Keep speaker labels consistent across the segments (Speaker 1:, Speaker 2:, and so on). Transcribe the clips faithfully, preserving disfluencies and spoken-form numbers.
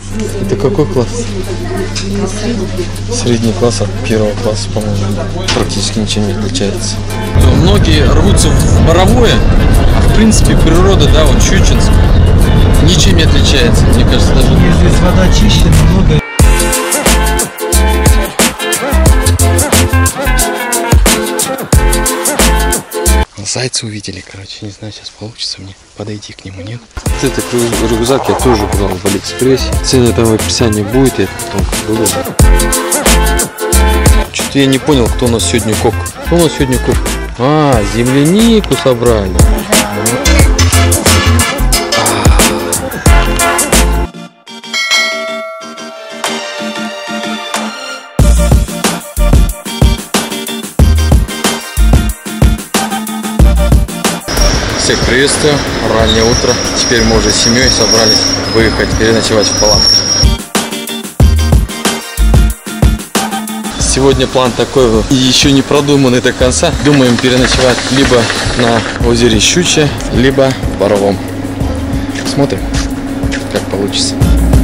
Speaker 1: Это какой класс? Средний класс от первого класса, по-моему, практически ничем не отличается. Многие рвутся в Боровое, а в принципе природа, да, вот Щучинск, ничем не отличается, мне кажется, даже.
Speaker 2: Здесь вода чище намного.
Speaker 1: Зайца увидели, короче, не знаю, сейчас получится мне подойти к нему, нет? Вот этот рюкзак я тоже брал в Алиэкспрессе. Цены там в описании будет, я потом буду. Что-то я не понял, кто у нас сегодня коп. Кто у нас сегодня коп? А, землянику собрали. Всех приветствую, раннее утро. Теперь мы уже с семьей собрались выехать, переночевать в палатке. Сегодня план такой, еще не продуманный до конца. Думаем переночевать либо на озере Щучье, либо в Боровом. Смотрим, как получится.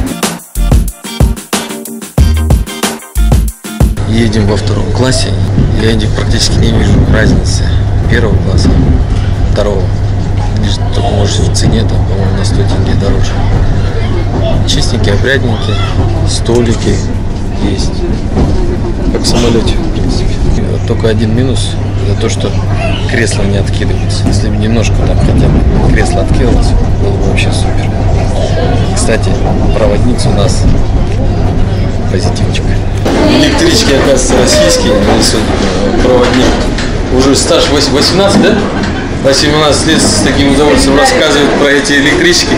Speaker 1: Едем во втором классе. Я практически не вижу разницы первого класса, второго. Только может в цене там, по-моему, на сто тенге дороже. Чистенькие, опрятненькие, столики есть, как в самолете, в принципе. Вот только один минус за то, что кресло не откидывается. Если бы немножко там хотя бы кресло откидывалось, было бы вообще супер. Кстати, проводница у нас позитивчик. Электрички, оказывается, российские, проводник. Уже стаж восемнадцать, да? восемнадцать лет с таким удовольствием рассказывают про эти электрички.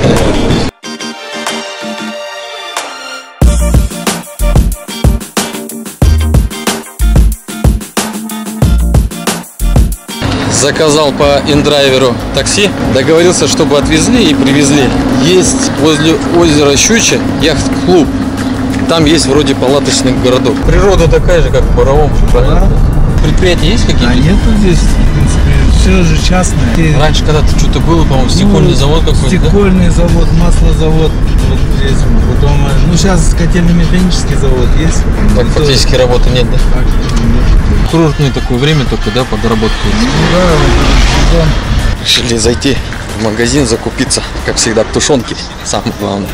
Speaker 1: Заказал по индрайверу такси, договорился, чтобы отвезли и привезли. Есть возле озера Щучье яхт-клуб. Там есть вроде палаточный городок. Природа такая же, как в Боровом.
Speaker 2: Да.
Speaker 1: Предприятия есть какие-то?
Speaker 2: А нету здесь, в принципе, все же частное.
Speaker 1: Раньше когда-то что-то было, по-моему, стекольный ну, завод какой-то.
Speaker 2: Стекольный да? завод, маслозавод вот здесь. Потом, ну сейчас котельно-механический завод есть.
Speaker 1: Так и фактически тоже работы нет, да? Курортное такое время только, да, подработка.
Speaker 2: Ну да, вот,
Speaker 1: решили зайти в магазин, закупиться, как всегда, к тушенке. Самое главное.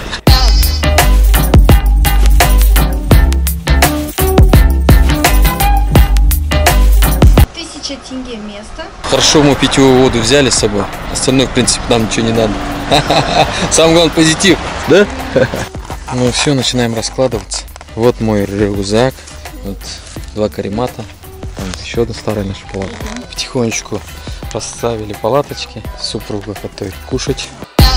Speaker 3: Тенге место.
Speaker 1: Хорошо, мы питьевую воду взяли с собой. Остальное, в принципе, нам ничего не надо. Самое главное, позитив, да? Ну все, начинаем раскладываться. Вот мой рюкзак. Вот два каремата. Там еще одна старая наша палатка. Потихонечку расставили палаточки. Супруга готовит кушать.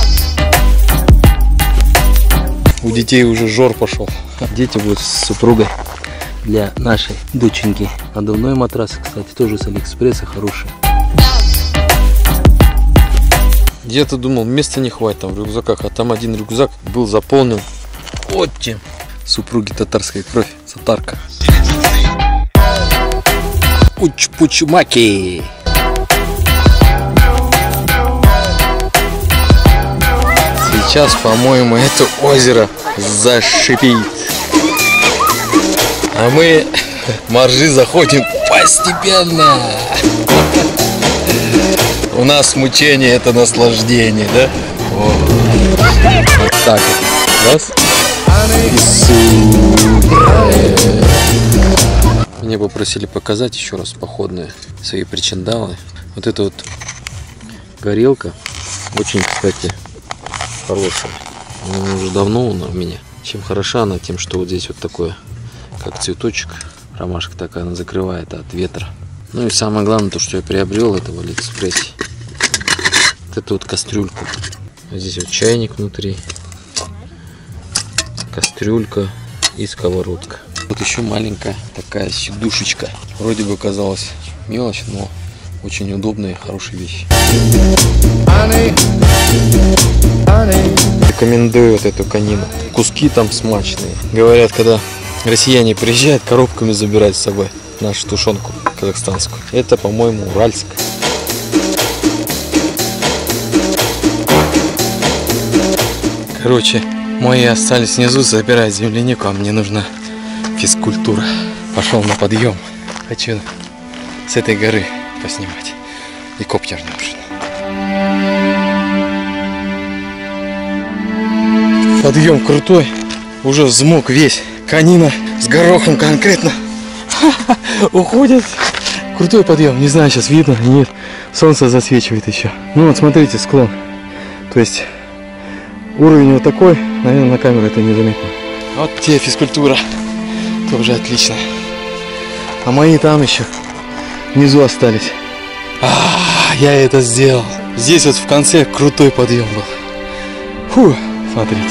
Speaker 1: У детей уже жор пошел. Дети будут с супругой. Для нашей доченьки. Надувной матрас, кстати, тоже с Алиэкспресса хороший. Где-то думал, места не хватит там в рюкзаках, а там один рюкзак был заполнен. Вот тем. Супруги татарская кровь, татарка. Уч-пуч-маки. Сейчас, по-моему, это озеро зашипит. А мы моржи заходим постепенно. У нас мучение — это наслаждение, да? Вот, вот так вот. Раз. И супер. Меня попросили показать еще раз походные свои причиндалы. Вот эта вот горелка очень, кстати, хорошая. Она уже давно она у меня. Чем хороша она, тем, что вот здесь вот такое, как цветочек, ромашка такая, она закрывает от ветра. Ну и самое главное, то, что я приобрел, это в Алиэкспрессе. Вот эту вот кастрюльку. Здесь вот чайник внутри, кастрюлька и сковородка. Вот еще маленькая такая сидушечка. Вроде бы казалось мелочь, но очень удобная и хорошая вещь. Рекомендую вот эту конину. Куски там смачные. Говорят, когда россияне приезжают, коробками забирать с собой нашу тушенку казахстанскую. Это, по-моему, Уральск. Короче, Мои остались внизу забирать землянику, а мне нужна физкультура. Пошел на подъем. Хочу с этой горы поснимать. И коптер нужен. Подъем крутой. Уже взмок весь. Конина с горохом конкретно уходит. Крутой подъем. Не знаю, сейчас видно или нет. Солнце засвечивает еще. Ну вот смотрите, склон. То есть уровень вот такой. Наверное, на камеру это не заметно. Вот тебе физкультура. Тоже отлично. А мои там еще внизу остались. А, я это сделал. Здесь вот в конце крутой подъем был. Фу, смотрите.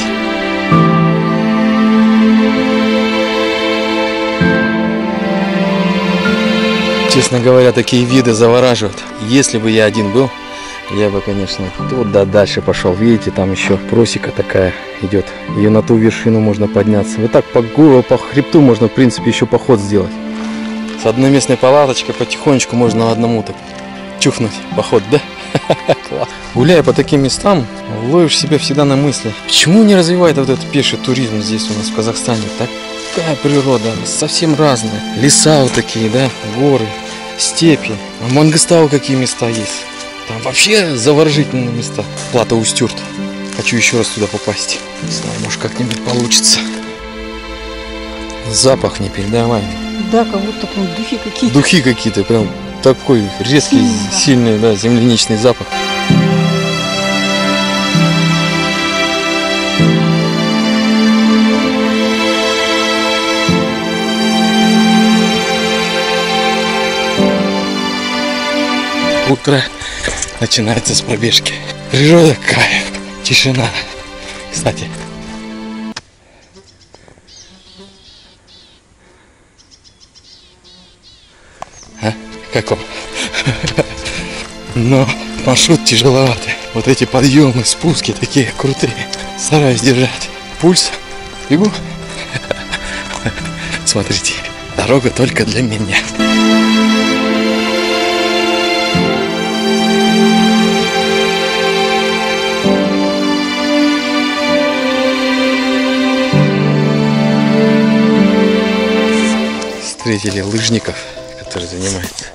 Speaker 1: Честно говоря, такие виды завораживают. Если бы я один был, я бы, конечно, туда дальше пошел. Видите, там еще просека такая идет. И на ту вершину можно подняться. Вот так по гору, по хребту можно, в принципе, еще поход сделать. С одноместной палаточкой потихонечку можно одному так чухнуть поход, да? Класс. Гуляя по таким местам, ловишь себя всегда на мысли. Почему не развивает вот этот пеший туризм здесь у нас в Казахстане? Такая природа, совсем разная. Леса вот такие, да, горы, степи. А в Мангыстау какие места есть? Там вообще заворожительные места. Плата Устюрт. Хочу еще раз туда попасть. Не знаю, может как-нибудь получится. Запах непередаваемый.
Speaker 3: Да, как будто прям духи какие-то.
Speaker 1: Духи какие-то, прям такой резкий, сильный, сильный, да, земляничный запах. Утро начинается с пробежки. Природа кайф, тишина. Кстати, а? Каков? Но маршрут тяжеловатый. Вот эти подъемы, спуски такие крутые. Стараюсь держать пульс. Бегу. Смотрите, дорога только для меня. Встретили лыжников, которые занимаются.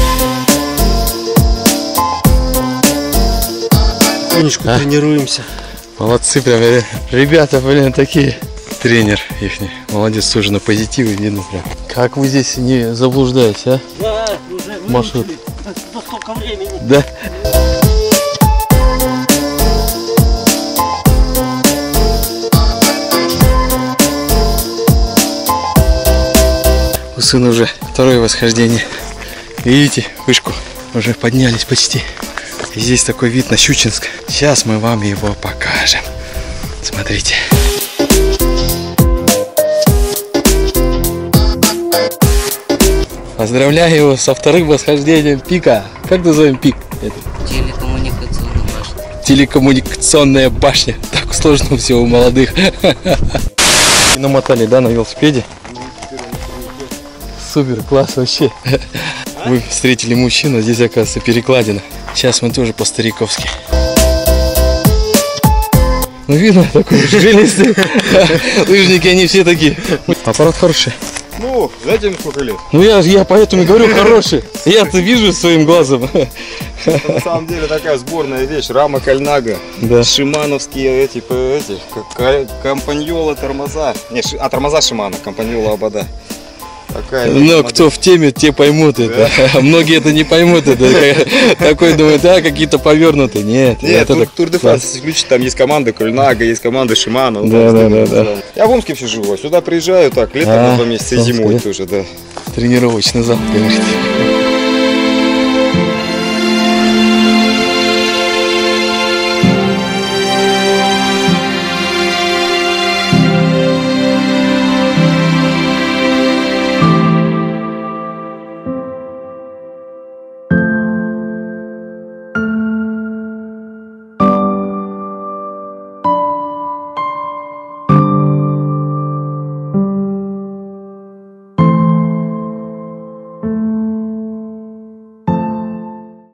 Speaker 4: Потихонечку а? тренируемся.
Speaker 1: Молодцы, прям ребята, блин, такие. Тренер их, молодец, тоже на позитиве видно прям. Как вы здесь не заблуждаетесь, а?
Speaker 4: Да, уже
Speaker 1: маршрут.
Speaker 4: За столько времени.
Speaker 1: Да. У сына уже второе восхождение. Видите, вышку уже поднялись почти. И здесь такой вид на Щучинск. Сейчас мы вам его покажем. Смотрите. Поздравляю его со вторым восхождением пика. Как назовем пик?
Speaker 3: Телекоммуникационная башня.
Speaker 1: Телекоммуникационная башня. Так сложно все у молодых. И намотали, да, на велосипеде? Супер, класс вообще. Вы встретили мужчину, здесь, оказывается, перекладина. Сейчас мы тоже по-стариковски. Ну, видно, такой жилистый. Лыжники, они все такие. Аппарат хороший.
Speaker 5: Ну, знаете, им сколько лет?
Speaker 1: Ну, я, я поэтому и говорю, хороший. Я-то вижу своим глазом.
Speaker 5: Это, на самом деле, такая сборная вещь. Рама Кальнага.
Speaker 1: Да.
Speaker 5: Шимановские эти, эти компаньола тормоза. Не, а тормоза Шимано, компаньола Абада. Такая,
Speaker 1: но кто в теме, те поймут это. Да. Многие это не поймут. Это такой думает, да, какие-то повернутые. Нет,
Speaker 5: нет, тур, тур де Франс, если включить, там есть команда Кальнага, есть команда Шимано.
Speaker 1: Да, да, да, да.
Speaker 5: Я в Омске все живу, сюда приезжаю так, летом а, на два месяца и зимой тоже, да.
Speaker 1: Тренировочный зал, говорите.